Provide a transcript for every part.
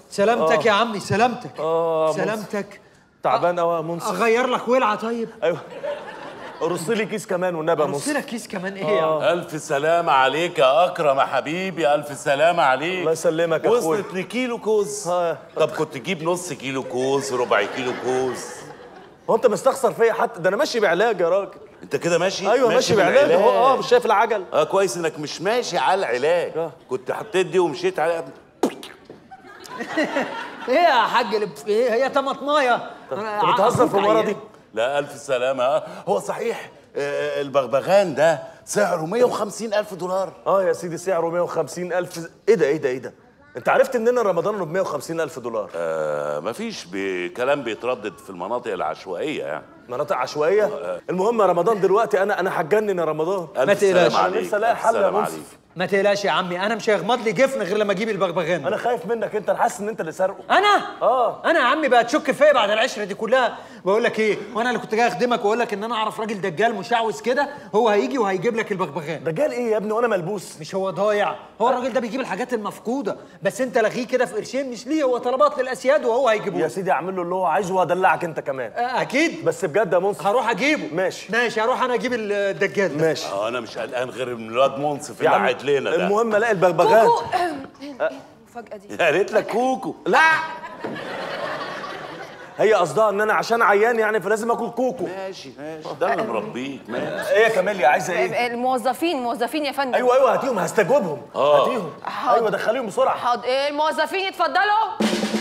سلامتك يا عمي، سلامتك. سلامتك. تعبان قوي يا منصف. اغير لك ولعه طيب؟ ايوه. رص لي كيس كمان والنبي يا منصف. رص لك كيس كمان ايه يا عم؟ الف سلامه عليك يا اكرم يا حبيبي، الف سلامه عليك. الله يسلمك يا اخويا. وصلت لكيلو كوز. طب كنت تجيب نص كيلو كوز، ربع كيلو كوز. هو انت مستخسر فيا حتى؟ ده انا ماشي بعلاج يا راجل. انت كده ماشي؟ ايوه ماشي بعلاج اهو. مش شايف العجل؟ كويس انك مش ماشي على العلاج. كنت حطيت دي ومشيت عليها. ايه يا حاج ايه هي طماطمايه؟ انت بتهزر في المره دي؟ لا الف سلامه. هو صحيح البغبغان ده سعره 150,000 دولار. يا سيدي سعره 150,000. ايه ده ايه ده ايه ده؟ انت عرفت مننا رمضان انه ب 150,000 دولار؟ مفيش كلام بيتردد في المناطق العشوائيه يعني. مناطق عشوائيه؟ المهم يا رمضان دلوقتي انا هتجنن يا رمضان. ما تقلقش، انا لسه لاقي حل يا منصف. ما تقلقش يا عمي، انا مش هيغمض لي جفن غير لما اجيب البغبغان. انا خايف منك انت، انا حاسس ان انت اللي سارقه. انا؟ انا يا عمي بقى تشك فيا بعد العشره دي كلها. بقول لك ايه، وانا اللي كنت جاي اخدمك واقول لك ان انا اعرف راجل دجال مشعوذ كده، هو هيجي وهيجيب لك البغبغان. دجال ايه يا ابني وانا ملبوس؟ مش هو ضايع، هو الراجل ده بيجيب الحاجات المفقوده، بس انت لغيه كده في قرشين مش ليه، هو طلبات للاسياد وهو هيجيبه. يا سيدي اعمل له اللي هو عايزه وهدلعك انت كمان. اكيد. بس بجد يا منصف هروح اجيبه. ماشي هروح انا اجيب الدجال ده. ماشي. انا مش قلقان غير من الواد منصف اللي قاعد لنا ده. المهم الاقي البغبغان. كوكو ايه المفاجأة دي؟ يا ريت لك كوكو. لا هي قصدها ان انا عشان عيان يعني فلازم اكل كوكو. ماشي ده انا مربيك. ماشي. ايه يا كاميليا عايزه ايه؟ الموظفين يا فندم. ايوه هاتيهم هستجوبهم. هاتيهم. ايوه دخليهم بسرعه. حاضر. الموظفين اتفضلوا.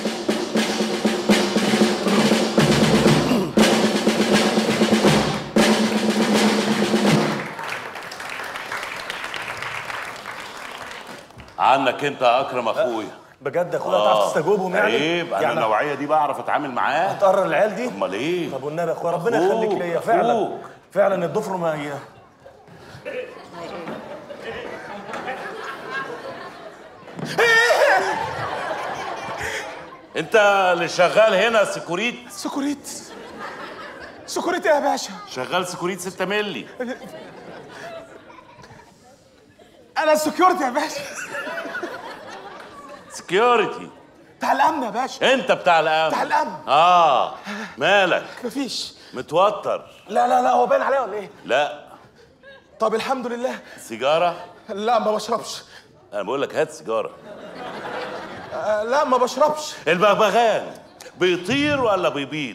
عنك انت يا اكرم اخويا. بجد يا اخويا هتعرف تستجوبهم يعني؟ عيب، انا يعني النوعيه دي بعرف اتعامل معاها. هتقرر العيال دي؟ امال ايه؟ طب والنبي يا اخويا ربنا يخليك ليا. فعلا الضفر ما هي. انت اللي شغال هنا سكوريت يا باشا. شغال سكوريت 6 مللي. انا السكيورتي يا باشا. سكيورتي بتاع الامن يا باشا. انت بتاع الامن؟ بتاع الامن. مالك؟ مفيش. متوتر؟ لا هو باين عليا ولا ايه؟ لا. طب الحمد لله. سيجاره؟ لا ما بشربش. انا بقول لك هات سيجاره. لا ما بشربش. البغبغان بيطير ولا بيبيض؟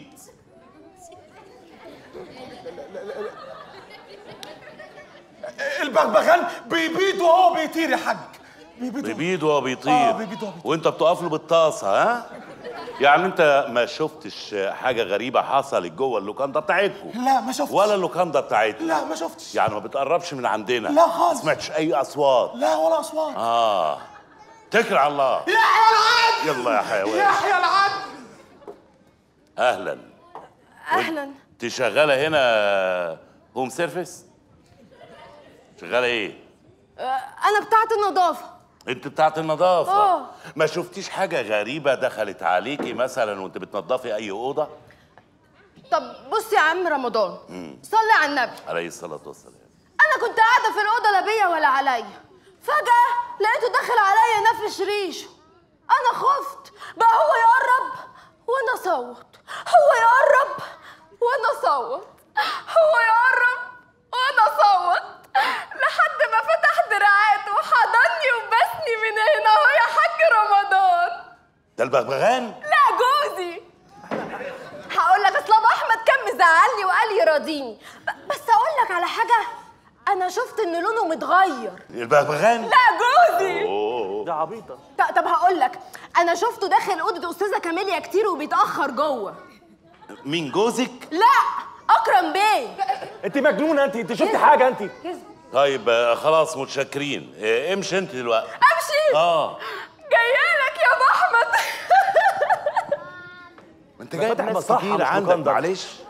البغبغان بيبيض وهو بيطير يا حاج. بيبيض وهو بيطير. بيبيض وهو بيطير. وانت بتقف له بالطاسه ها؟ يعني انت ما شفتش حاجه غريبه حصلت جوه اللوكاندا بتاعتكم؟ لا ما شفتش. ولا اللوكاندا بتاعتنا؟ لا ما شفتش. يعني ما بتقربش من عندنا؟ لا خالص. ما سمعتش اي اصوات؟ لا ولا اصوات. اتكل على الله. يحيى العدل. يلا يا حيوان. يحيى العدل. اهلا. انت شغاله هنا هوم سيرفيس؟ شغاله ايه؟ انا بتاعت النظافه. انت بتاعت النظافه؟ ما شفتيش حاجه غريبه دخلت عليكي مثلا وانت بتنظفي اي اوضه؟ طب بص يا عم رمضان، صلي على النبي عليه الصلاه والسلام. انا كنت قاعده في الاوضه لا بيا ولا عليا، فجاه لقيته داخل عليا نفش ريشه. انا خفت بقى، هو يقرب وانا اصوت، هو يقرب وانا اصوت، هو يقرب وانا اصوت، لحد ما فتح دراعاته وحضني وبسني من هنا اهو يا حاج رمضان. ده البغبغان؟ لا جوزي. هقول لك اصل ابو احمد كان مزعلني وقال يراضيني، بس اقول لك على حاجه، انا شفت ان لونه متغير. البغبغان؟ لا جوزي. اوه ده عبيطه. طب هقول لك، انا شفته داخل اوضه استاذه كاميليا كتير وبيتاخر جوه. مين جوزك؟ لا اكرم بيه. انت مجنونه انت شفتي حاجه انت؟ طيب خلاص متشكرين. امشي انت دلوقتي. امشي؟ جايالك يا ابو احمد. ما انت جايب ناس كتير عندك معلش.